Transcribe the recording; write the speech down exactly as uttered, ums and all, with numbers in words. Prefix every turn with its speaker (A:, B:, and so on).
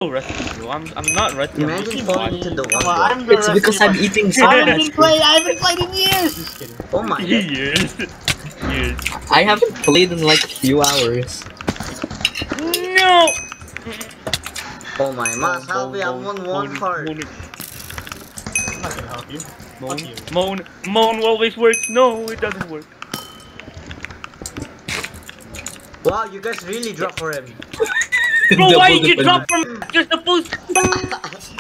A: rusty, bro. I'm I'm not rusty. I'm
B: Imagine
A: just
B: falling into the
C: Well,
B: water.
C: I'm the
D: It's because
C: rusty
D: I'm
C: one.
D: eating
C: I
D: salad.
C: haven't played. I haven't played in years. Just kidding.
B: Oh my god.
A: Years. Years.
D: I haven't played in like a few hours.
A: No.
B: Oh my, Mas, help me, I'm on one
A: moan,
B: heart.
A: moan,
C: I'm not gonna help you.
A: moan,
C: Fuck you.
A: moan, moan always works. No, it doesn't work.
B: Wow, you guys really drop for him.
A: Bro, why
D: Double
A: did you
D: the
A: drop from? You're supposed to.